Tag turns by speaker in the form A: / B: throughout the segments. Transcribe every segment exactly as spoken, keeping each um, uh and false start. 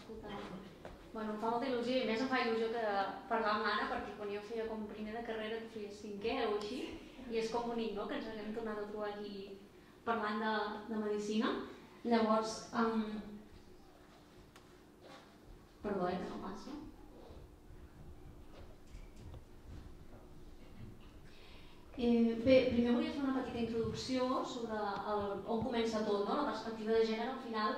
A: escoltar. Bueno, em fa molta il·lusió i més em fa il·lusió que parlar amb l'Anna perquè quan jo feia com primer de carrera que feia cinquè o així i és com bonic, no?, que ens haguem tornat a trobar aquí parlant de, de medicina. Llavors, um... perdó, eh, que no passa. Eh, bé, primer volia fer una petita introducció sobre el, on comença tot, no? La perspectiva de gènere, al final,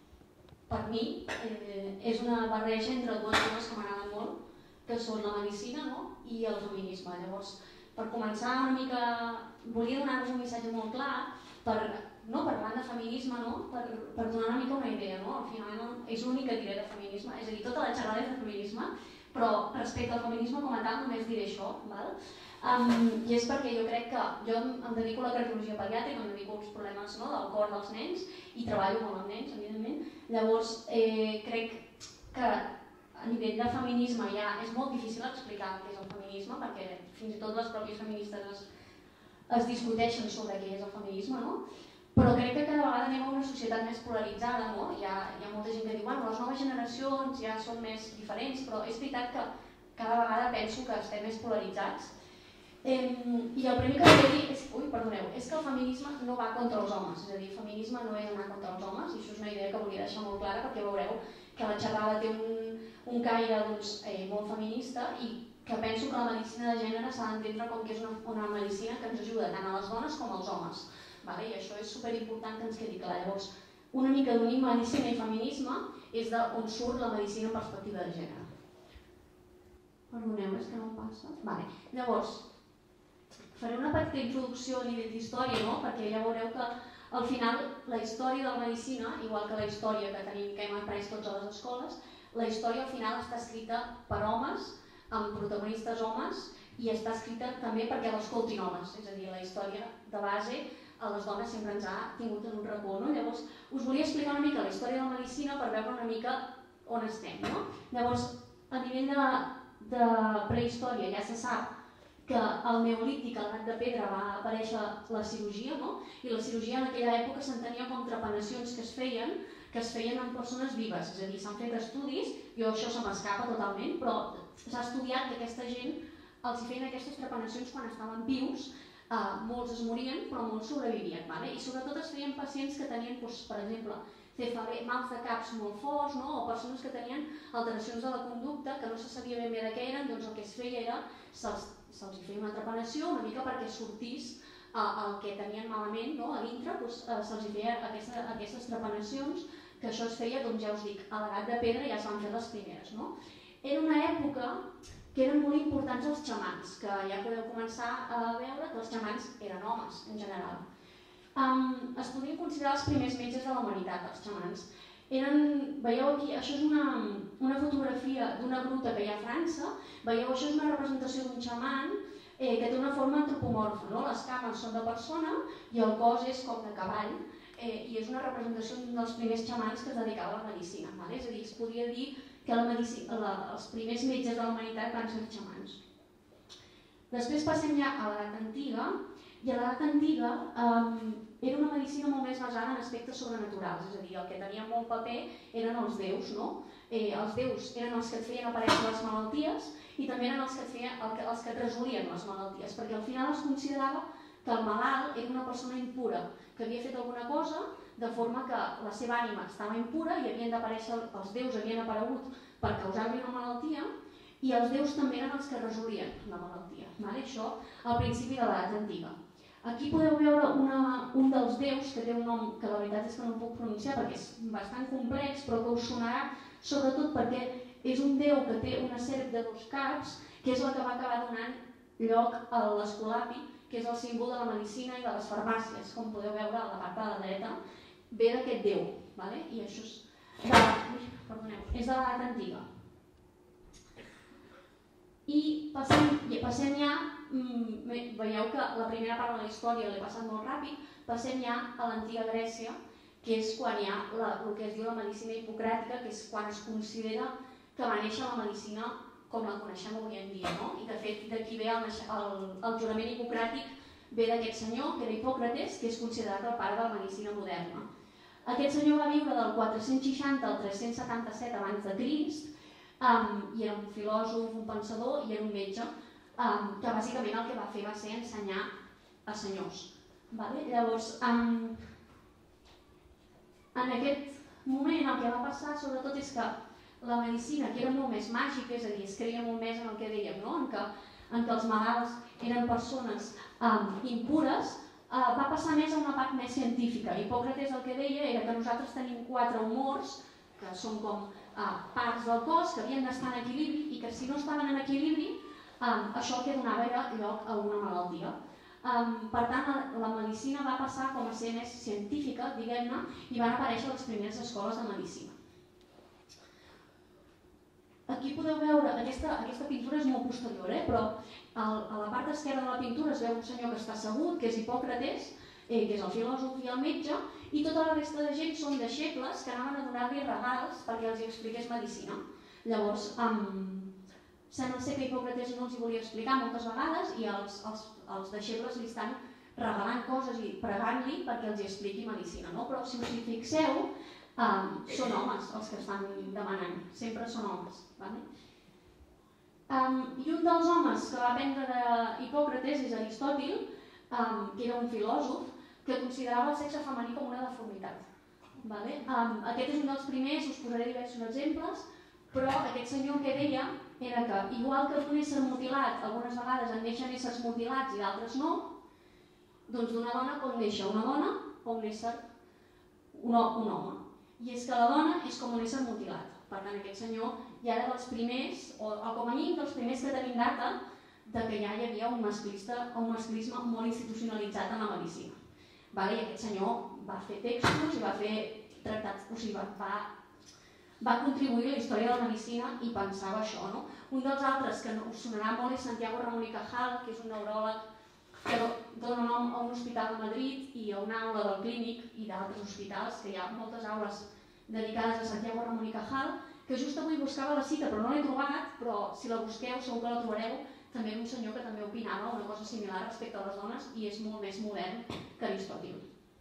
A: per mi, eh, és una barreja entre dues coses que m'agraden molt, que són la medicina, no?, i el feminisme. Llavors, per començar una mica, volia donar-vos un missatge molt clar, per, no, parlant de feminisme, no?, per, per donar una mica una idea, no? Al final és l'únic que diré de feminisme, és a dir, tota la xerrada és de feminisme, però respecte al feminisme com a tal només diré això, val? Um, I és perquè jo crec que jo em dedico a la cardiologia pediàtrica, em dedico als problemes, no?, del cor dels nens i treballo molt amb nens, evidentment. Llavors, eh, crec que a nivell de feminisme ja és molt difícil explicar què és el feminisme perquè fins i tot les pròpies feministes es, es discuteixen sobre què és el feminisme, no? Però crec que cada vegada anem a una societat més polaritzada, no? Hi ha, hi ha molta gent que diu, bueno, les noves generacions ja són més diferents, però és veritat que cada vegada penso que estem més polaritzats. Eh, I el primer que volia dir és, ui, perdoneu, és que el feminisme no va contra els homes, és a dir, el feminisme no és anar contra els homes, i això és una idea que volia deixar molt clara perquè veureu que la xerrada té un, un caire doncs, eh, molt feminista i que penso que la medicina de gènere s'ha d'entendre com que és una, una medicina que ens ajuda tant a les dones com als homes, vale? I això és superimportant que ens quedi clar. Llavors, una mica d'unir medicina i feminisme és d'on surt la medicina en perspectiva de gènere. Perdoneu, és que no em passa. Vale. Llavors, faré una petita introducció a nivell d'història, no? Perquè ja veureu que al final la història de la medicina, igual que la història que tenim que hem après tots a les escoles, la història al final està escrita per homes, amb protagonistes homes, i està escrita també perquè l'escoltin homes, és a dir, la història de base a les dones sempre ens ha tingut en un racó, no? Llavors, us volia explicar una mica la història de la medicina per veure una mica on estem, no? Llavors, a nivell de, de prehistòria ja se sap que al Neolític, a l'edat de pedra, va aparèixer la cirurgia, no? I la cirurgia en aquella època s'entenia com trepanacions que es feien, que es feien en persones vives, és a dir, s'han fet estudis, jo això se m'escapa totalment, però s'ha estudiat que aquesta gent els feien aquestes trepanacions quan estaven vius, eh, molts es morien però molts sobrevivien, vale? I sobretot es feien pacients que tenien, doncs, per exemple, C F B, mals de caps molt forts, no? O persones que tenien alteracions de la conducta que no se sabia ben bé de què eren, doncs el que es feia era se'ls se'ls feia una trepanació una mica perquè sortís eh, el que tenien malament, no? A dintre, doncs, eh, se'ls feia aquesta, aquestes trepanacions, que això es feia, doncs ja us dic, a l'edat de pedra ja es van fer les primeres, no? Era una època que eren molt importants els xamans, que ja podeu començar a veure que els xamans eren homes en general. Um, es podien considerar els primers metges de la humanitat, els xamans. Eren, veieu aquí, això és una, una fotografia d'una gruta que hi ha a França, veieu, això és una representació d'un xaman eh, que té una forma antropomorfa, no? Les cames són de persona i el cos és com de cavall, eh, i és una representació d'un dels primers xamans que es dedicava a la medicina, vale? És a dir, es podria dir que la medicina, la, els primers metges de la humanitat van ser xamans. Després passem ja a l'edat antiga, i a l'edat antiga um, era una medicina molt més basada en aspectes sobrenaturals, és a dir, el que tenia molt paper eren els déus, no? Eh, els déus eren els que et feien aparèixer les malalties i també eren els que, et feien, el que, els que et resolien les malalties, perquè al final es considerava que el malalt era una persona impura, que havia fet alguna cosa de forma que la seva ànima estava impura i havien d'aparèixer, els déus havien aparegut per causar-li una malaltia i els déus també eren els que resolien la malaltia, vale? Això al principi de l'edat antiga. Aquí podeu veure una, un dels déus que té un nom que la veritat és que no puc pronunciar perquè és bastant complex, però que us sonarà sobretot perquè és un déu que té una serp de dos caps, que és la que va acabar donant lloc a l'escolapi, que és el símbol de la medicina i de les farmàcies, com podeu veure a la part de la dreta, ve d'aquest déu, vale? I això és de, ui, perdoneu, és de l'edat antiga. I passem, passem ja, mmm, veieu que la primera part de la història l'he passat molt ràpid, passem ja a l'antiga Grècia, que és quan hi ha la, el que es diu la medicina hipocràtica, que és quan es considera que va néixer la medicina com la coneixem avui en dia, no? I de fet d'aquí ve el, el, el jurament hipocràtic, ve d'aquest senyor, que era Hipòcrates, que és considerat el pare de la medicina moderna. Aquest senyor va viure del quatre-cents seixanta al tres-cents setanta-set abans de Crist um, i era un filòsof, un pensador i era un metge um, que bàsicament el que va fer va ser ensenyar a senyors. Vale? Llavors, um, en aquest moment el que va passar sobretot és que la medicina, que era molt més màgica, és a dir, es creia molt més en el que dèiem, no? en, que, en que els malalts eren persones um, impures, Uh, va passar més a una part més científica. Hipòcrates el que deia era que nosaltres tenim quatre humors, que són com uh, parts del cos, que havien d'estar en equilibri i que si no estaven en equilibri, um, això el que donava era lloc a una malaltia. Um, per tant, la, la medicina va passar com a ser més científica, diguem-ne, i van aparèixer les primeres escoles de medicina. Aquí podeu veure, aquesta, aquesta pintura és molt posterior, eh? Però al, a la part esquerra de la pintura es veu un senyor que està assegut, que és Hipòcrates, eh, que és el filòsof i el metge, i tota la resta de gent són deixebles que anaven a donar-li regals perquè els expliqués medicina. Llavors, um, sembla ser que Hipòcrates no els hi volia explicar moltes vegades i els, els, els deixebles li estan regalant coses i pregant-li perquè els hi expliqui medicina, no? Però si us hi fixeu, Um, són homes els que estan demanant, sempre són homes. Vale? Um, I un dels homes que va aprendre de Hipòcrates és Aristòtil, um, que era un filòsof, que considerava el sexe femení com una deformitat. Vale? Um, aquest és un dels primers, us posaré diversos exemples, però aquest senyor que deia era que, igual que un ésser mutilat, algunes vegades en neixen éssers mutilats i d'altres no, doncs d'una dona pot néixer una dona o un ésser, un, un home. I és que la dona és com un ésser mutilat. Per tant, aquest senyor ja era dels primers, o, o com a mínim dels primers que tenim data, de que ja hi havia un, masclista, un masclisme molt institucionalitzat en la medicina. Vale? I aquest senyor va fer textos i va fer tractats, o sigui, va, va, va contribuir a la història de la medicina i pensava això. No? Un dels altres que us sonarà molt és Santiago Ramón y Cajal, que és un neuròleg que dona nom a un hospital de Madrid i a una aula del Clínic i d'altres hospitals, que hi ha moltes aules dedicades a Santiago Ramón y Cajal, que just avui buscava la cita però no l'he trobat, però si la busqueu segur que la trobareu, també un senyor que també opinava una cosa similar respecte a les dones i és molt més modern que Aristòtil.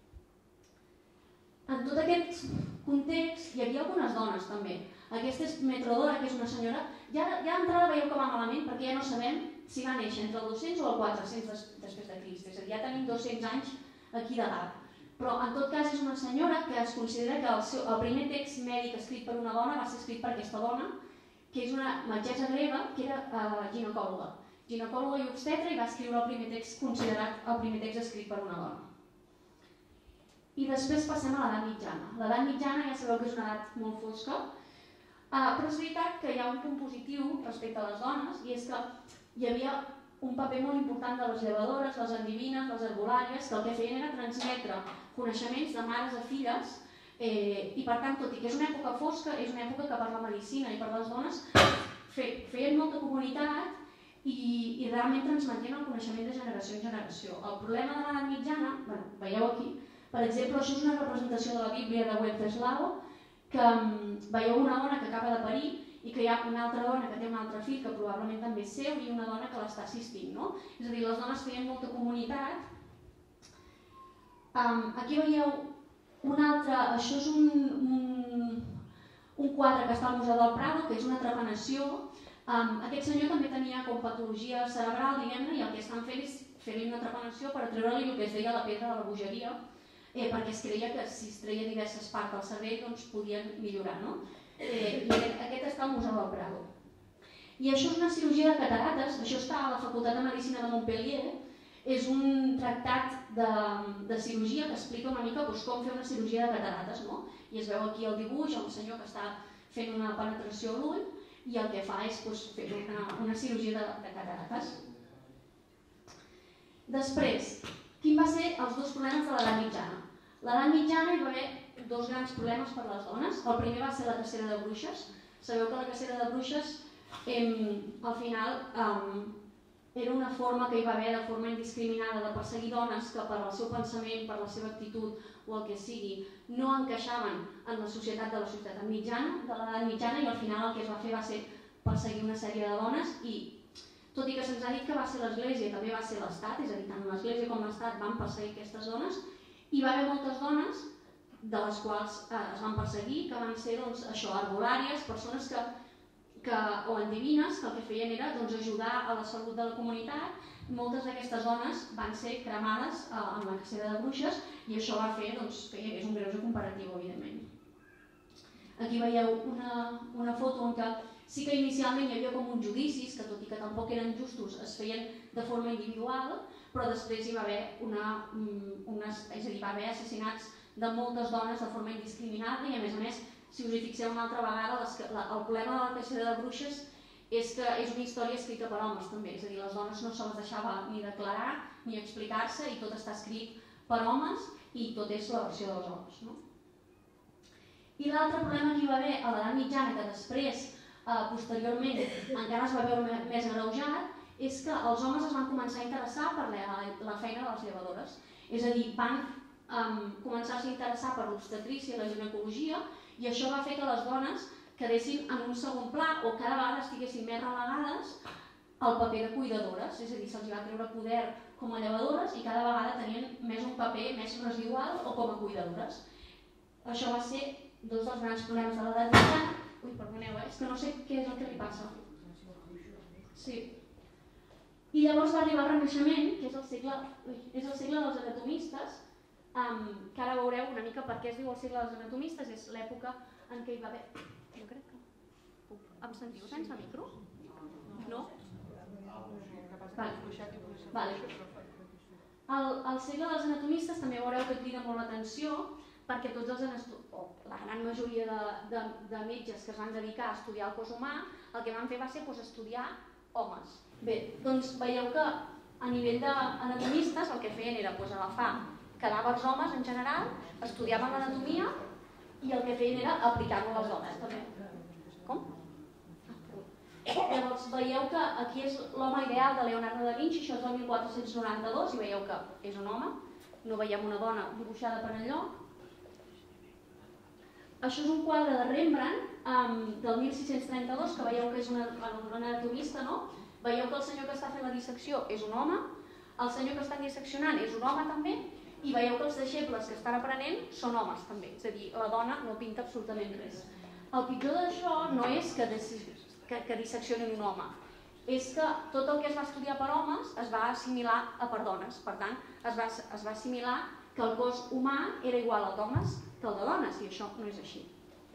A: En tot aquest context hi havia algunes dones també. Aquesta és Metrodora, que és una senyora, ja, ja d'entrada veieu que va malament perquè ja no sabem si va néixer entre el dos-cents o el quatre-cents des, després de Crist, és a dir, ja tenim dos-cents anys aquí d'edat. Però en tot cas és una senyora que es considera que el, seu, el primer text mèdic escrit per una dona va ser escrit per aquesta dona, que és una metgessa grega que era uh, ginecòloga. Ginecòloga i obstetra i va escriure el primer text considerat el primer text escrit per una dona. I després passem a l'edat mitjana. L'edat mitjana ja sabeu que és una edat molt fosca, uh, però és veritat que hi ha un punt positiu respecte a les dones i és que hi havia un paper molt important de les llevadores, les endivines, les herbolàries, que el que feien era transmetre coneixements de mares a filles eh, i per tant, tot i que és una època fosca, és una època que per la medicina i per les dones fe, feien molta comunitat i, i realment transmetien el coneixement de generació en generació. El problema de l'edat mitjana, bueno, veieu aquí, per exemple, això és una representació de la Bíblia de Wenceslao, que um, veieu una dona que acaba de parir i que hi ha una altra dona que té un altre fill que probablement també és seu i una dona que l'està assistint, no? És a dir, les dones feien molta comunitat. Um, aquí veieu un altre, això és un, un, un quadre que està al Museu del Prado, que és una trepanació. Um, aquest senyor també tenia com patologia cerebral, diguem-ne, i el que estan fent és fer-li una trepanació per treure-li el que es deia la pedra de la bogeria, eh, perquè es creia que si es treia diverses parts del cervell doncs podien millorar, no? Eh, i aquest està al Museu del Prado. I això és una cirurgia de catarates, això està a la Facultat de Medicina de Montpellier, és un tractat de, de cirurgia que explica una mica doncs, com fer una cirurgia de catarates, no? I es veu aquí el dibuix, un senyor que està fent una penetració a l'ull i el que fa és doncs, fer una, una cirurgia de, de catarates. Després, quin va ser els dos problemes de l'edat mitjana? L'edat mitjana hi va haver dos grans problemes per a les dones. El primer va ser la cacera de bruixes. Sabeu que la cacera de bruixes eh, al final eh, era una forma que hi va haver de forma indiscriminada de perseguir dones que per al seu pensament, per la seva actitud o el que sigui, no encaixaven en la societat de la societat mitjana, de l'edat mitjana, i al final el que es va fer va ser perseguir una sèrie de dones i tot i que se'ns ha dit que va ser l'Església, també va ser l'Estat, és a dir, tant l'Església com l'Estat van perseguir aquestes dones, i va haver moltes dones de les quals es van perseguir, que van ser això, herbolàries, persones que, o endevines, que el que feien era ajudar a la salut de la comunitat. Moltes d'aquestes dones van ser cremades en la cacera de bruixes i això va fer que hi hagués un greuge comparatiu, evidentment. Aquí veieu una foto en què sí que inicialment hi havia com uns judicis, que tot i que tampoc eren justos, es feien de forma individual, però després hi va haver unes, és a dir, va haver assassinats de moltes dones de forma indiscriminada i a més a més, si us hi fixeu una altra vegada, el problema de la cacera de bruixes és que és una història escrita per homes també, és a dir, les dones no se les deixava ni declarar ni explicar-se i tot està escrit per homes i tot és la versió dels homes. I l'altre problema que hi va haver a l'edat mitjana, que després, posteriorment, encara es va veure més agreujat, és que els homes es van començar a interessar per la feina de les llevadores. És a dir, van començar a s'interessar per l'obstetrícia i la ginecologia i això va fer que les dones quedessin en un segon pla o cada vegada estiguessin més relegades al paper de cuidadores, és a dir, se'ls va treure poder com a llevadores i cada vegada tenien més un paper més residual o com a cuidadores. Això va ser dos dels grans problemes de l'edat mitjana. Ui, perdoneu, és que no sé què és el que li passa. Sí. I llavors va arribar el Renaixement, que és el segle, és el segle dels anatomistes, que ara veureu una mica per què es diu el segle dels anatomistes, és l'època en què hi va haver... Jo crec que... Em sentiu sense micro? No? Vale. El segle dels anatomistes també veureu que crida molt l'atenció perquè tots els o la gran majoria de metges que es van dedicar a estudiar el cos humà el que van fer va ser estudiar homes. Bé, doncs veieu que a nivell d'anatomistes el que feien era agafar cadàvers homes en general, estudiaven l'anatomia i el que feien era aplicar-lo a les dones. Com? Llavors veieu que aquí és l'home ideal de Leonardo da Vinci, això és el mil quatre-cents noranta-dos i veieu que és un home, no veiem una dona dibuixada per enlloc. Això és un quadre de Rembrandt del mil sis-cents trenta-dos, que veieu que és un anatomista, no? Veieu que el senyor que està fent la dissecció és un home, el senyor que està disseccionant és un home també, i veieu que els deixebles que estan aprenent són homes també, és a dir, la dona no pinta absolutament res. El pitjor d'això no és que disseccionin un home, és que tot el que es va estudiar per homes es va assimilar a per dones, per tant, es va assimilar que el cos humà era igual al d'homes que el de dones, i això no és així.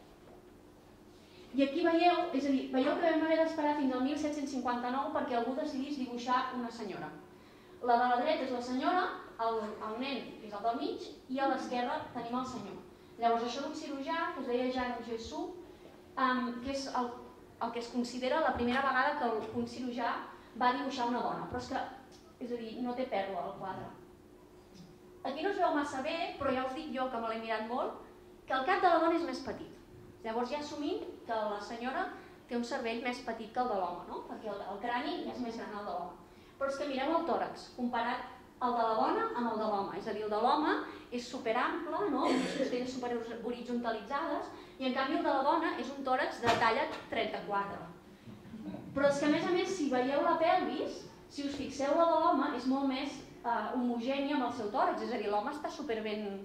A: I aquí veieu, és a dir, veieu que vam haver d'esperar fins al mil set-cents cinquanta-nou perquè algú decidís dibuixar una senyora. La de la dreta és la senyora, el nen és el del mig i a l'esquerra tenim el senyor. Llavors això d'un cirurgià, que es deia Jean Jesús, que és el que es considera la primera vegada que un cirurgià va dibuixar una dona, però és que, és a dir, no té pèrdua el quadre. Aquí no es veu massa bé, però ja us dic jo, que me l'he mirat molt, que el cap de la dona és més petit. Llavors ja assumim que la senyora té un cervell més petit que el de l'home, perquè el crani ja és més gran el de l'home. Però és que mireu el tòrax, comparat el de la dona amb el de l'home. És a dir, el de l'home és superample, amb les costelles superhoritzontalitzades, i en canvi el de la dona és un tòrax de talla trenta-quatre. Però és que a més a més, si veieu la pelvis, si us fixeu la de l'home, és molt més homogènia amb el seu tòrax. És a dir, l'home està superben...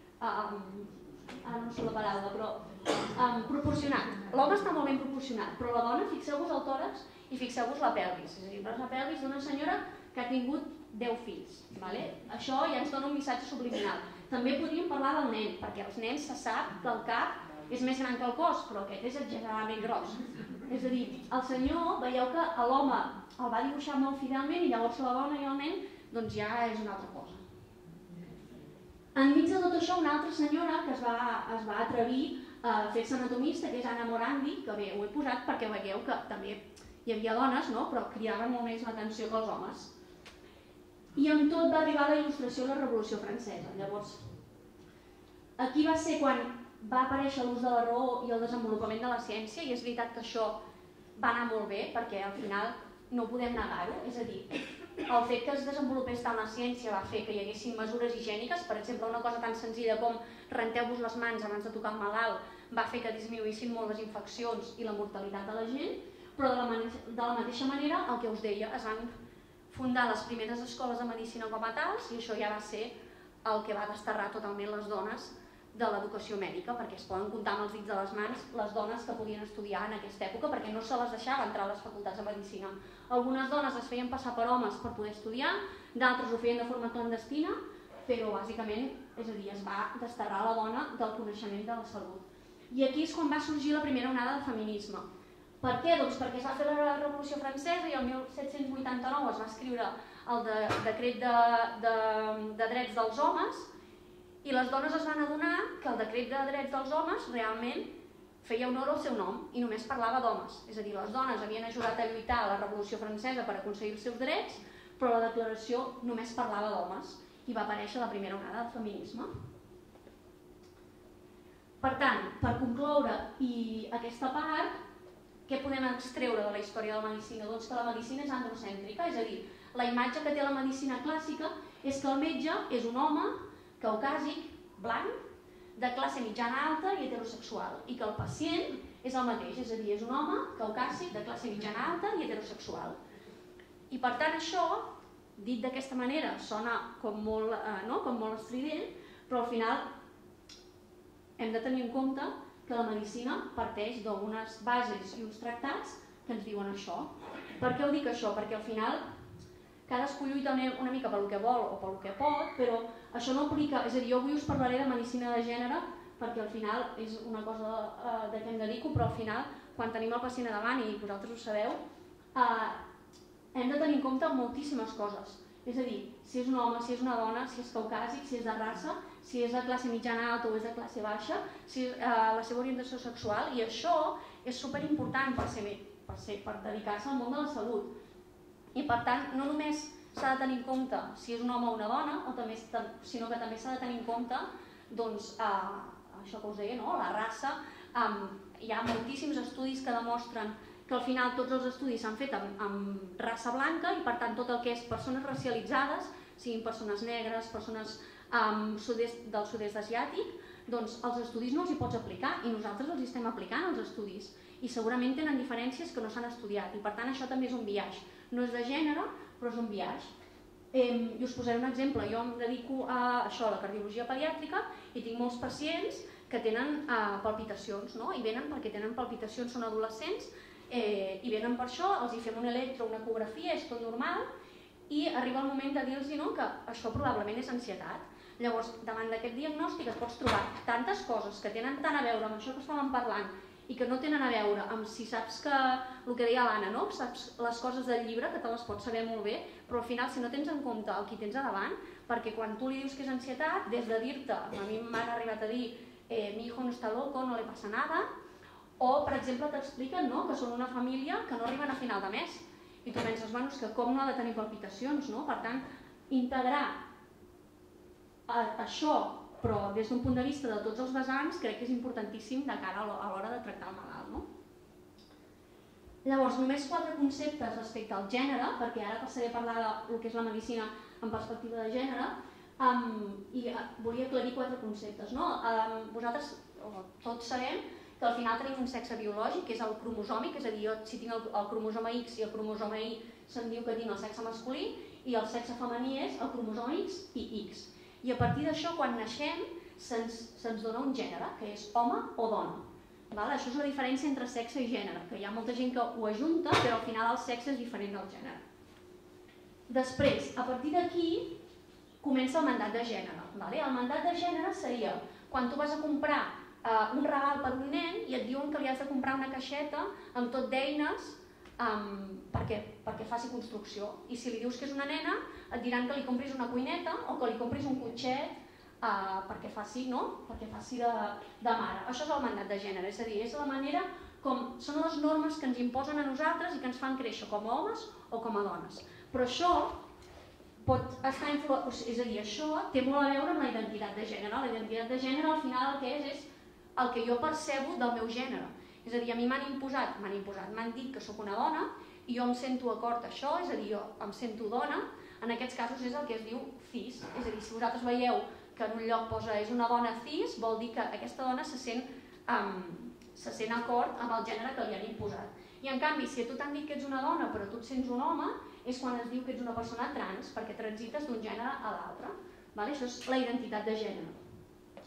A: ara no sé la paraula, però proporcionat. L'home està molt ben proporcionat, però la dona, fixeu-vos el tòrax i fixeu-vos la pelvis. És a dir, la pelvis d'una senyora que ha tingut deu fills. Això ja ens dona un missatge subliminal. També podríem parlar del nen, perquè els nens se sap que el cap és més gran que el cos, però aquest és exageradament gros. És a dir, el senyor, veieu que l'home el va dibuixar molt fidelment i llavors la dona i el nen doncs ja és una altra cosa. Enmig de tot això, una altra senyora que es va atrevir a fer-se anatomista, que és Anna Morandi, que bé, ho he posat perquè veieu que també hi havia dones, però cridaven molt més l'atenció que els homes. I amb tot va arribar la il·lustració i la Revolució Francesa. Llavors, aquí va ser quan va aparèixer l'ús de la raó i el desenvolupament de la ciència, i és veritat que això va anar molt bé, perquè al final no podem negar-ho, és a dir, el fet que es desenvolupés tant la ciència va fer que hi haguessin mesures higièniques, per exemple, una cosa tan senzilla com renteu-vos les mans abans de tocar el malalt, va fer que disminuïssin molt les infeccions i la mortalitat de la gent, però de la mateixa manera, el que us deia, es van fundar les primeres escoles de medicina com a tals i això ja va ser el que va desterrar totalment les dones de l'educació mèdica, perquè es poden comptar amb els dits de les mans les dones que podien estudiar en aquesta època, perquè no se les deixava entrar a les facultats de medicina. Algunes dones es feien passar per homes per poder estudiar, d'altres ho feien de forma clandestina, però bàsicament, és a dir, es va desterrar la dona del coneixement de la salut. I aquí és quan va sorgir la primera onada del feminisme. Per què? Doncs perquè es va fer la Revolució Francesa i el mil set-cents vuitanta-nou es va escriure el de, decret de, de, de drets dels homes i les dones es van adonar que el decret de drets dels homes realment feia honor al seu nom i només parlava d'homes. És a dir, les dones havien ajudat a lluitar a la Revolució Francesa per aconseguir els seus drets, però la declaració només parlava d'homes i va aparèixer la primera onada del feminisme. Per tant, per concloure i aquesta part, què podem extreure de la història de la medicina? Doncs que la medicina és androcèntrica, és a dir, la imatge que té la medicina clàssica és que el metge és un home caucàsic, blanc, de classe mitjana alta i heterosexual, i que el pacient és el mateix, és a dir, és un home caucàsic, de classe mitjana alta i heterosexual. I per tant això, dit d'aquesta manera, sona com molt, eh, no? com molt estrident, però al final hem de tenir en compte que la medicina parteix d'unes bases i uns tractats que ens diuen això. Per què ho dic això? Perquè al final cadascú lluita una mica pel que vol o pel que pot, però això no aplica, és a dir, jo avui us parlaré de medicina de gènere perquè al final és una cosa eh, de què em dedico, però al final, quan tenim el pacient a davant, i vosaltres ho sabeu, eh, hem de tenir en compte moltíssimes coses. És a dir, si és un home, si és una dona, si és caucàsic, si és de raça, si és de classe mitjana alta o és de classe baixa, si és eh, la seva orientació sexual, i això és superimportant per, ser, per, ser, per dedicar-se al món de la salut. I per tant, no només s'ha de tenir en compte si és un home o una dona, o també, sinó que també s'ha de tenir en compte doncs, eh, això que us deia, no? La raça. Eh, hi ha moltíssims estudis que demostren que al final tots els estudis s'han fet amb, amb raça blanca i per tant tot el que és persones racialitzades, siguin persones negres, persones um, sud-est, del sud-est asiàtic, doncs els estudis no els hi pots aplicar i nosaltres els estem aplicant els estudis i segurament tenen diferències que no s'han estudiat i per tant això també és un biaix. No és de gènere, però és un biaix. Eh, I us posaré un exemple. Jo em dedico a això, a la cardiologia pediàtrica i tinc molts pacients que tenen eh, palpitacions, no? I venen perquè tenen palpitacions, són adolescents, eh, i venen per això, els hi fem un electro, una ecografia, és tot normal, i arriba el moment de dir-los no, que això probablement és ansietat. Llavors, davant d'aquest diagnòstic et pots trobar tantes coses que tenen tant a veure amb això que estàvem parlant i que no tenen a veure amb si saps que, el que deia l'Anna, no? Saps les coses del llibre, que te les pots saber molt bé, però al final si no tens en compte el qui tens a davant, perquè quan tu li dius que és ansietat, des de dir-te, a mi m'han arribat a dir eh, mi hijo no está loco, no le pasa nada, o per exemple t'expliquen no? Que són una família que no arriben a final de mes, i tu penses, bueno, és que com no ha de tenir palpitacions, no? Per tant, integrar a, això, però des d'un punt de vista de tots els vessants, crec que és importantíssim de cara a l'hora de tractar el malalt. No? Llavors, només quatre conceptes respecte al gènere, perquè ara passaré a parlar del que és la medicina en perspectiva de gènere, um, i volia aclarir quatre conceptes. No? Um, vosaltres tots sabem que al final tenim un sexe biològic, que és el cromosòmic, és a dir, jo si tinc el, el cromosoma X i el cromosoma Y se'n diu que tinc el sexe masculí, i el sexe femení és el cromosoma X i X. I a partir d'això, quan naixem, se'ns se'ns dona un gènere, que és home o dona. Val? Això és la diferència entre sexe i gènere, que hi ha molta gent que ho ajunta, però al final el sexe és diferent del gènere. Després, a partir d'aquí, comença el mandat de gènere. Vale? El mandat de gènere seria quan tu vas a comprar Uh, un regal per un nen i et diuen que li has de comprar una caixeta amb tot d'eines um, perquè, perquè faci construcció. I si li dius que és una nena, et diran que li compris una cuineta o que li compris un cotxet uh, perquè faci, no? perquè faci de, de mare. Això és el mandat de gènere, és a dir, és la manera com són les normes que ens imposen a nosaltres i que ens fan créixer com a homes o com a dones. Però això pot estar influ... és a dir, això té molt a veure amb la identitat de gènere. La identitat de gènere al final el que és és el que jo percebo del meu gènere. És a dir, a mi m'han imposat, m'han imposat, m'han dit que sóc una dona i jo em sento acord a això, és a dir, jo em sento dona, en aquests casos és el que es diu cis. És a dir, si vosaltres veieu que en un lloc posa és una dona cis, vol dir que aquesta dona se sent, um, se sent acord amb el gènere que li han imposat. I en canvi, si a tu t'han dit que ets una dona però tu et sents un home, és quan es diu que ets una persona trans, perquè transites d'un gènere a l'altre. Vale? Això és la identitat de gènere.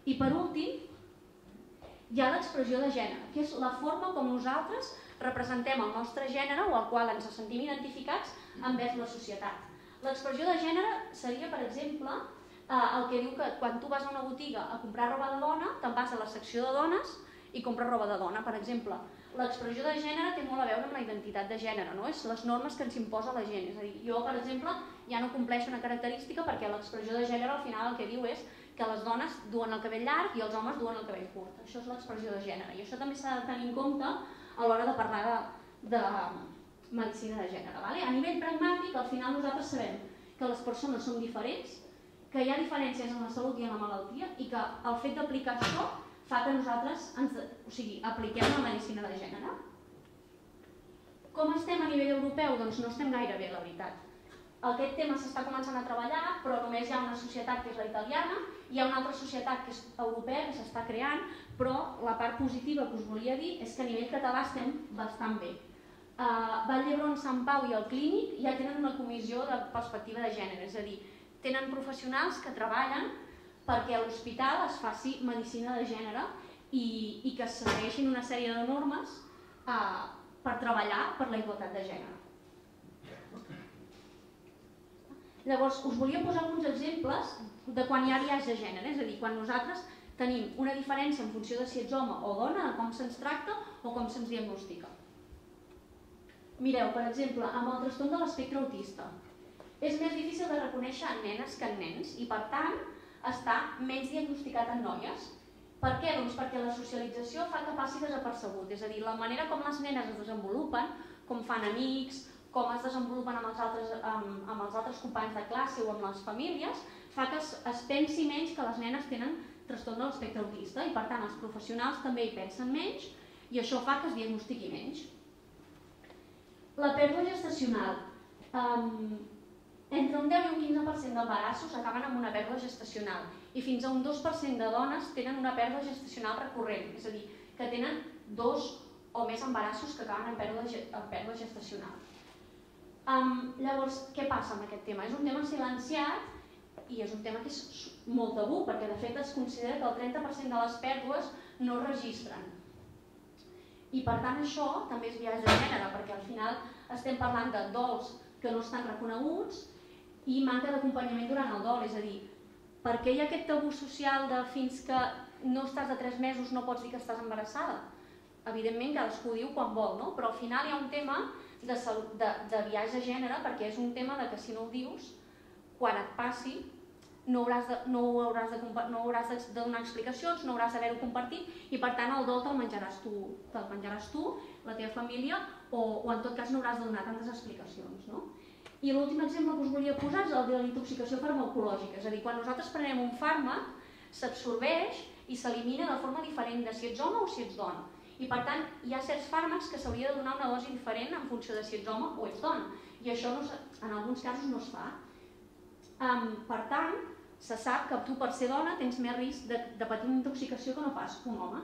A: I per últim, hi ha l'expressió de gènere, que és la forma com nosaltres representem el nostre gènere o al qual ens sentim identificats envers la societat. L'expressió de gènere seria, per exemple, el que diu que quan tu vas a una botiga a comprar roba de dona, te'n vas a la secció de dones i compres roba de dona, per exemple. L'expressió de gènere té molt a veure amb la identitat de gènere, no? És les normes que ens imposa la gent. És a dir, jo, per exemple, ja no compleixo una característica perquè l'expressió de gènere al final el que diu és que les dones duen el cabell llarg i els homes duen el cabell curt. Això és l'expressió de gènere. I això també s'ha de tenir en compte a l'hora de parlar de, de medicina de gènere. Vale? A nivell pragmàtic, al final nosaltres sabem que les persones són diferents, que hi ha diferències en la salut i en la malaltia i que el fet d'aplicar això fa que nosaltres ens, o sigui, apliquem la medicina de gènere. Com estem a nivell europeu? Doncs no estem gaire bé, la veritat. Aquest tema s'està començant a treballar, però només hi ha una societat que és la italiana, hi ha una altra societat que és europea, que s'està creant, però la part positiva que us volia dir és que a nivell català estem bastant bé. A Vall d'Hebron, Sant Pau i el Clínic ja tenen una comissió de perspectiva de gènere, és a dir, tenen professionals que treballen perquè a l'hospital es faci medicina de gènere i, i que es segueixin una sèrie de normes eh, per treballar per la igualtat de gènere. Llavors, us volia posar alguns exemples de quan hi ha biaix de gènere, és a dir, quan nosaltres tenim una diferència en funció de si ets home o dona, de com se'ns tracta o com se'ns diagnostica. Mireu, per exemple, amb el trastorn de l'espectre autista. És més difícil de reconèixer en nenes que en nens i, per tant, està menys diagnosticat en noies. Per què? Doncs perquè la socialització fa que passi desapercebut, és a dir, la manera com les nenes es desenvolupen, com fan amics, com es desenvolupen amb els altres, amb, amb els altres companys de classe o amb les famílies, fa que es, es pensi menys que les nenes tenen trastorn de l'espectre autista i, per tant, els professionals també hi pensen menys i això fa que es diagnostiqui menys. La pèrdua gestacional. Um, Entre un deu i un quinze per cent d'embarassos acaben amb una pèrdua gestacional i fins a un dos per cent de dones tenen una pèrdua gestacional recurrent, és a dir, que tenen dos o més embarassos que acaben amb pèrdua, amb pèrdua gestacional. Um, llavors, què passa amb aquest tema? És un tema silenciat i és un tema que és molt tabú, perquè de fet es considera que el trenta per cent de les pèrdues no es registren. I per tant això també és biaix de gènere, perquè al final estem parlant de dols que no estan reconeguts i manca d'acompanyament durant el dol, és a dir, per què hi ha aquest tabú social de fins que no estàs de tres mesos no pots dir que estàs embarassada? Evidentment cadascú diu quan vol, no? Però al final hi ha un tema de, de, de biaix de gènere perquè és un tema de que si no ho dius, quan et passi no hauràs de, no hauràs de, no hauràs de donar explicacions, no hauràs d'haver-ho compartit i per tant el dol te'l menjaràs tu, te'l menjaràs tu, la teva família o, o en tot cas no hauràs de donar tantes explicacions, no? I l'últim exemple que us volia posar és el de la intoxicació farmacològica, és a dir, quan nosaltres prenem un fàrmac s'absorbeix i s'elimina de forma diferent de si ets home o si ets dona. I per tant hi ha certs fàrmacs que s'hauria de donar una dosi diferent en funció de si ets home o ets dona i això no, en alguns casos no es fa. Um, per tant, se sap que tu per ser dona tens més risc de, de patir una intoxicació que no pas un home.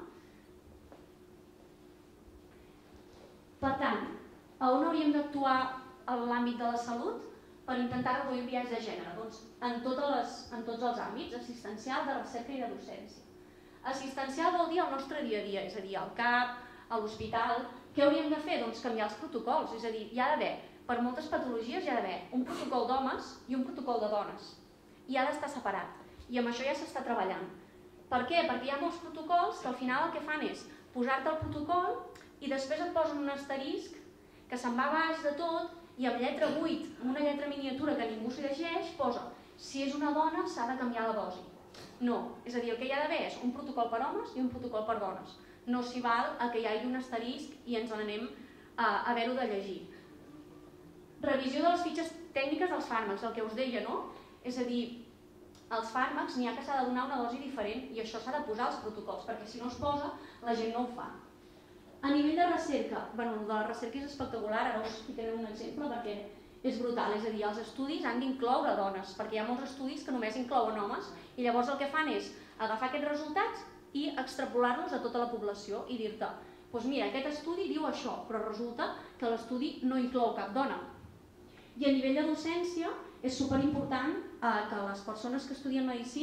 A: Per tant, a on hauríem d'actuar en l'àmbit de la salut per intentar reduir el biaix de gènere? Doncs en, totes les, en tots els àmbits, assistencial, de recerca i de docència. Assistencial vol dir el nostre dia a dia, és a dir, al CAP, a l'hospital. Què hauríem de fer? Doncs canviar els protocols, és a dir, hi ha d'haver, per moltes patologies hi ha d'haver un protocol d'homes i un protocol de dones. I ha d'estar separat i amb això ja s'està treballant. Per què? Perquè hi ha molts protocols que al final el que fan és posar-te el protocol i després et posen un asterisc que se'n va a baix de tot i amb lletra vuit, amb una lletra miniatura que ningú s'hi llegeix, posa si és una dona s'ha de canviar la dosi. No, és a dir, el que hi ha d'haver és un protocol per homes i un protocol per dones. No s'hi val a que hi hagi un asterisc i ens n'anem a haver-ho de llegir. Revisió de les fitxes tècniques dels fàrmacs, el que us deia, no? És a dir, els fàrmacs n'hi ha que s'ha de donar una dosi diferent i això s'ha de posar als protocols, perquè si no es posa, la gent no ho fa. A nivell de recerca, bueno, de la recerca és espectacular, ara us ficaré un exemple perquè és brutal, és a dir, els estudis han d'incloure dones, perquè hi ha molts estudis que només inclouen homes i llavors el que fan és agafar aquests resultats i extrapolar-los a tota la població i dir-te, doncs mira, aquest estudi diu això, però resulta que l'estudi no inclou cap dona. I a nivell de docència és superimportant eh, que les persones que estudien medicina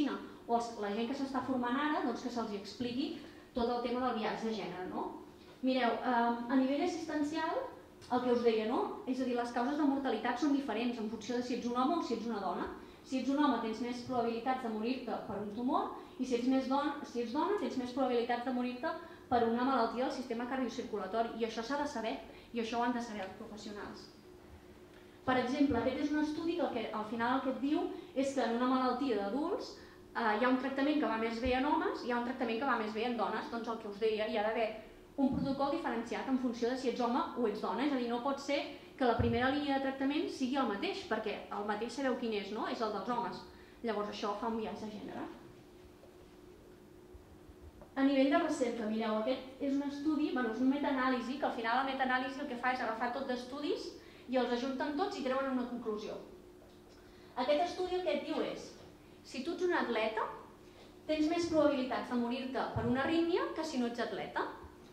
A: o la gent que s'està formant ara, doncs que se'ls expliqui tot el tema del biaix de gènere, no? Mireu, a nivell assistencial, el que us deia, no? És a dir, les causes de mortalitat són diferents en funció de si ets un home o si ets una dona. Si ets un home tens més probabilitats de morir-te per un tumor i si ets, més dona, si ets dona tens més probabilitats de morir-te per una malaltia del sistema cardiocirculatori, i això s'ha de saber, i això ho han de saber els professionals. Per exemple, aquest és un estudi que, que al final el que et diu és que en una malaltia d'adults eh, hi ha un tractament que va més bé en homes i hi ha un tractament que va més bé en dones. Doncs el que us deia, hi ha d'haver un protocol diferenciat en funció de si ets home o ets dona, és a dir, no pot ser que la primera línia de tractament sigui el mateix, perquè el mateix sabeu quin és, no? És el dels homes. Llavors això fa un biaix de gènere. A nivell de recerca, mireu, aquest és un estudi, bueno, és un metaanàlisi, que al final la metaanàlisi el que fa és agafar tot d'estudis i els ajunten tots i treuen una conclusió. Aquest estudi el que et diu és, si tu ets un atleta, tens més probabilitats de morir-te per una arrítmia que si no ets atleta.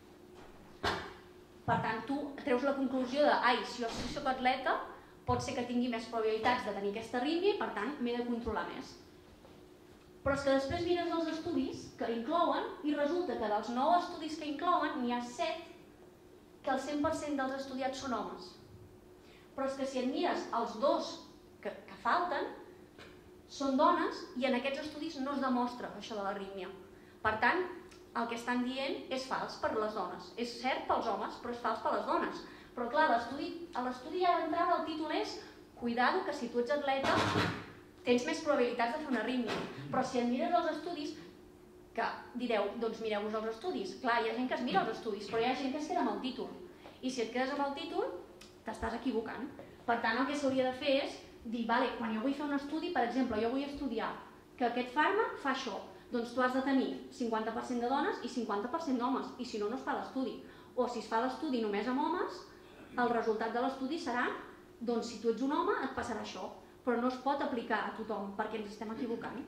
A: Per tant, tu treus la conclusió de ai, si jo soc atleta, pot ser que tingui més probabilitats de tenir aquesta arrítmia i per tant m'he de controlar més. Però és que després mires els estudis que inclouen i resulta que dels nou estudis que inclouen n'hi ha set que el cent per cent dels estudiats són homes. Però és que si et mires els dos que, que falten, són dones i en aquests estudis no es demostra això de l'arrítmia. Per tant, el que estan dient és fals per les dones. És cert pels homes, però és fals per les dones. Però clar, a l'estudi ja d'entrada el títol és cuidado que si tu ets atleta tens més probabilitats de fer una arrítmia. Però si et mires els estudis, que direu, doncs mireu-vos els estudis. Clar, hi ha gent que es mira els estudis, però hi ha gent que es queda amb el títol. I si et quedes amb el títol, t'estàs equivocant. Per tant, el que s'hauria de fer és dir, vale, quan jo vull fer un estudi, per exemple, jo vull estudiar que aquest fàrmac fa això, doncs tu has de tenir cinquanta per cent de dones i cinquanta per cent d'homes, i si no, no es fa l'estudi. O si es fa l'estudi només amb homes, el resultat de l'estudi serà, doncs si tu ets un home et passarà això, però no es pot aplicar a tothom perquè ens estem equivocant.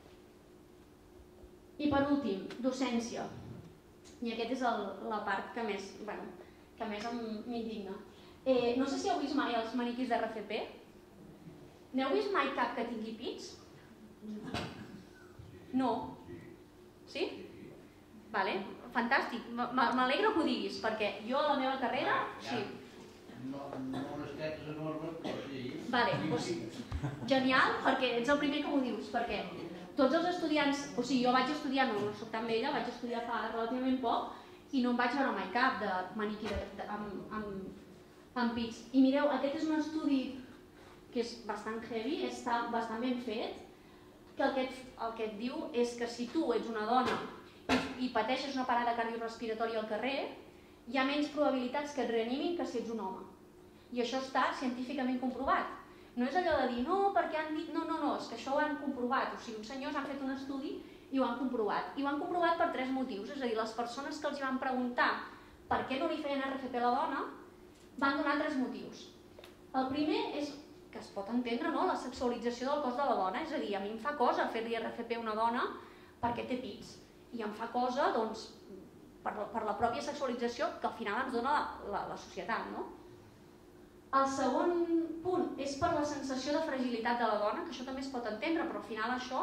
A: I per últim, docència. I aquesta és el, la part que més, bueno, que més m'indigna. Eh, no sé si heu vist mai els maniquís d'R C P. N'heu vist mai cap que tingui pits? No. Sí? Vale, fantàstic. M'alegro que ho diguis, perquè jo a la meva carrera... Sí.
B: No unes tetes enormes, però sí.
A: Vale, doncs, genial, perquè ets el primer que m'ho dius, perquè tots els estudiants... O sigui, jo vaig estudiar, no soc tan vella, vaig estudiar fa relativament poc i no em vaig veure mai cap de maniquí amb pits. I mireu, aquest és un estudi que és bastant heavy, està bastant ben fet, que el que, et, el que et diu és que si tu ets una dona i, i pateixes una parada cardiorrespiratòria al carrer, hi ha menys probabilitats que et reanimin que si ets un home. I això està científicament comprovat. No és allò de dir, no, perquè han dit... No, no, no, és que això ho han comprovat. O sigui, uns senyors han fet un estudi i ho han comprovat. I ho han comprovat per tres motius. És a dir, les persones que els van preguntar per què no li feien R F P a la dona van donar tres motius. El primer és que es pot entendre, no?, la sexualització del cos de la dona, és a dir, a mi em fa cosa fer-li R F P a una dona perquè té pits, i em fa cosa, doncs, per, per la pròpia sexualització que al final ens dona la, la, la societat, no? El segon punt és per la sensació de fragilitat de la dona, que això també es pot entendre, però al final això,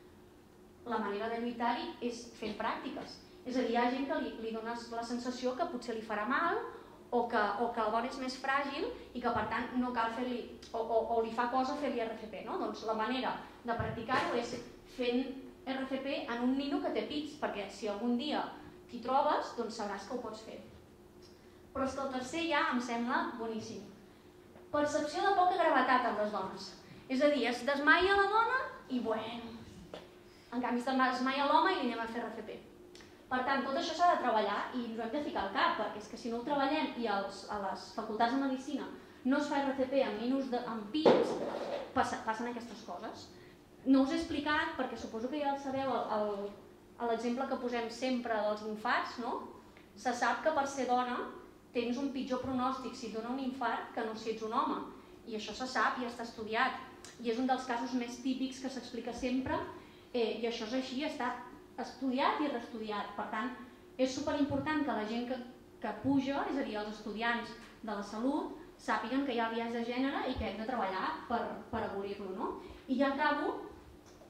A: la manera de lluitar-hi és fent pràctiques. És a dir, hi ha gent que li, li dona la sensació que potser li farà mal, o que, o que la dona és més fràgil i que per tant no cal fer-li, o, o, o li fa cosa fer-li R F P, no? Doncs la manera de practicar-ho és fent R F P en un nino que té pits, perquè si algun dia t'hi trobes, doncs sabràs que ho pots fer. Però és que el tercer ja em sembla boníssim. Percepció de poca gravetat amb les dones. És a dir, es desmaia la dona i bueno. En canvi es desmaia l'home i li anem a fer R F P. Per tant, tot això s'ha de treballar i ens ho hem de ficar al cap, perquè és que si no ho treballem i als, a les facultats de medicina no es fa R C P amb ninos de, amb pits, passa, passen aquestes coses. No us he explicat, perquè suposo que ja el sabeu, l'exemple que posem sempre dels infarts, no? Se sap que per ser dona tens un pitjor pronòstic si et dona un infart que no si ets un home. I això se sap i està estudiat. I és un dels casos més típics que s'explica sempre, eh, i això és així, està estudiat i reestudiat. Per tant, és superimportant que la gent que, que puja, és a dir, els estudiants de la salut, sàpiguen que hi ha el biaix de gènere i que hem de treballar per, per abolir-lo, no? I ja acabo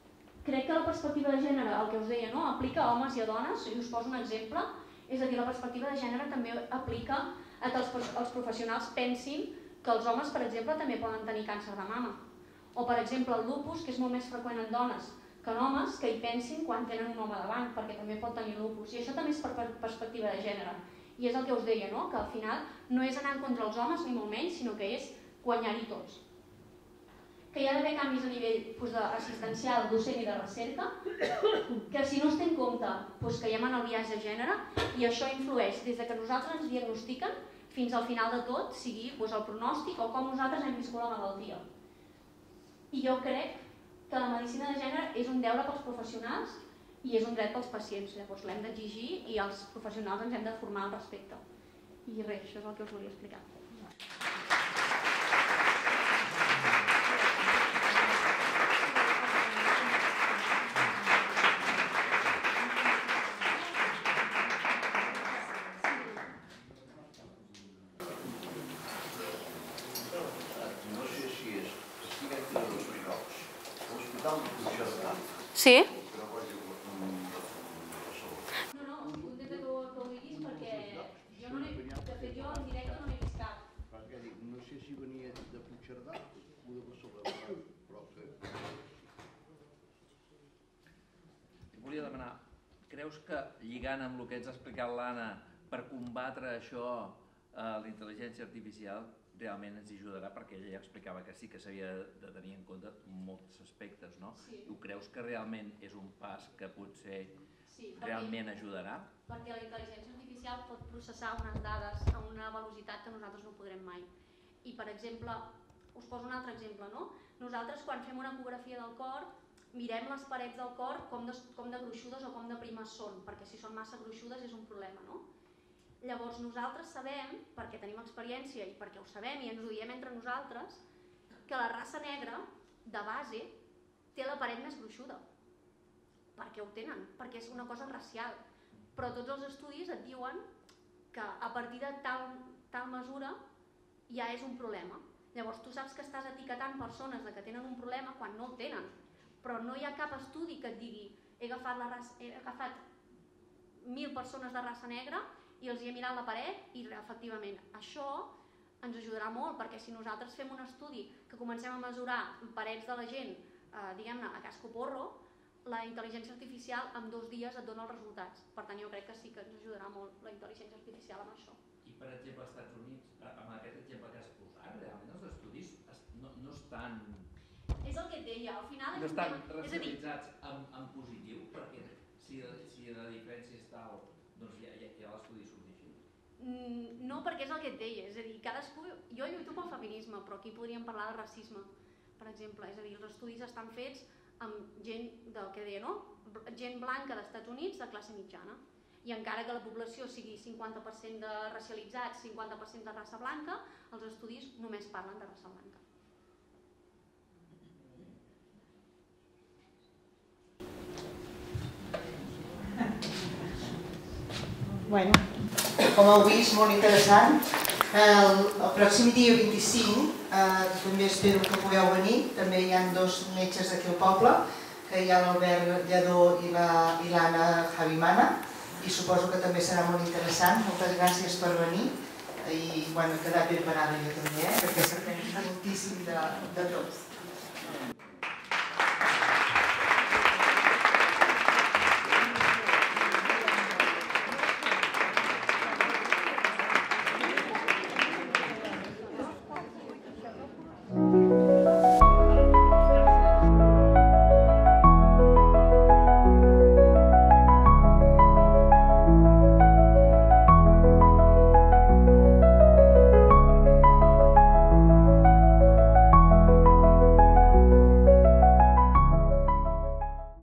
A: crec que la perspectiva de gènere, el que us deia, no? Aplica a homes i a dones, i us poso un exemple, és a dir, la perspectiva de gènere també aplica a que els, els professionals pensin que els homes, per exemple, també poden tenir càncer de mama. O, per exemple, el lupus, que és molt més freqüent en dones que en homes, que hi pensin quan tenen un home davant, perquè també pot tenir lupus. I això també és per perspectiva de gènere. I és el que us deia, no? Que al final no és anar contra els homes, ni molt menys, sinó que és guanyar-hi tots. Que hi ha d'haver canvis a nivell doncs, assistencial, docent i de recerca, que si no es té en compte doncs, que hi ha un biaix de gènere, i això influeix des de que nosaltres ens diagnostiquen fins al final de tot, sigui doncs, el pronòstic o com nosaltres hem viscut la malaltia. I jo crec que la medicina de gènere és un deure pels professionals i és un dret pels pacients. Llavors l'hem d'exigir i els professionals ens hem de formar al respecte. I res, això és el que us volia explicar.
C: Sí?
A: No, no, ho intento que ho diguis perquè jo no n'he, de fet jo en directe no n'he vist cap.
B: Perquè dic, no sé si venia de Puigcerdà o de Barcelona, però que...
D: Volia demanar, creus que lligant amb el que ens ha explicat l'Anna per combatre això, la intel·ligència artificial, realment ens ajudarà, perquè ella ja explicava que sí que s'havia de tenir en compte molts aspectes, no?
A: Sí.
D: Tu creus que realment és un pas que potser
A: sí,
D: realment ajudarà?
A: Perquè la intel·ligència artificial pot processar unes dades a una velocitat que nosaltres no podrem mai. I, per exemple, us poso un altre exemple, no? Nosaltres, quan fem una ecografia del cor, mirem les parets del cor com de, com de gruixudes o com de primes són, perquè si són massa gruixudes és un problema, no? Llavors nosaltres sabem, perquè tenim experiència i perquè ho sabem i ens ho diem entre nosaltres, que la raça negra, de base, té la paret més gruixuda. Perquè ho tenen, perquè és una cosa racial. Però tots els estudis et diuen que a partir de tal, tal mesura ja és un problema. Llavors tu saps que estàs etiquetant persones de que tenen un problema quan no el tenen. Però no hi ha cap estudi que et digui he agafat, la raça, he agafat mil persones de raça negra i els hi he mirat la paret i efectivament això ens ajudarà molt, perquè si nosaltres fem un estudi que comencem a mesurar parets de la gent, eh, diguem-ne, a cascoporro, la intel·ligència artificial en dos dies et dona els resultats. Per tant, jo crec que sí que ens ajudarà molt la intel·ligència artificial amb això.
D: I per exemple, als Estats Units, amb aquest exemple que has posat, realment els estudis no, no estan...
A: És el que et deia, al final...
D: No estan
A: és
D: racialitzats en, en positiu, perquè si, si la diferència és tal, doncs ja, ja, ja l'estudi surt així.
A: No, perquè és el que et deia, és a dir, cadascú... Jo lluito pel feminisme, però aquí podríem parlar de racisme, per exemple. És a dir, els estudis estan fets amb gent del que deia, no? Gent blanca dels Estats Units de classe mitjana. I encara que la població sigui cinquanta per cent de racialitzats, cinquanta per cent de raça blanca, els estudis només parlen de raça blanca.
E: Bueno, com heu vist, molt interessant. El, el pròxim dia vint-i-cinc, eh, també espero que pugueu venir. També hi ha dos metges aquí al poble, que hi ha l'Albert Lledó i l'Anna Javimana, i suposo que també serà molt interessant. Moltes gràcies per venir i bueno, he quedat ben parada jo també, eh, perquè s'aprèn moltíssim de, de tots.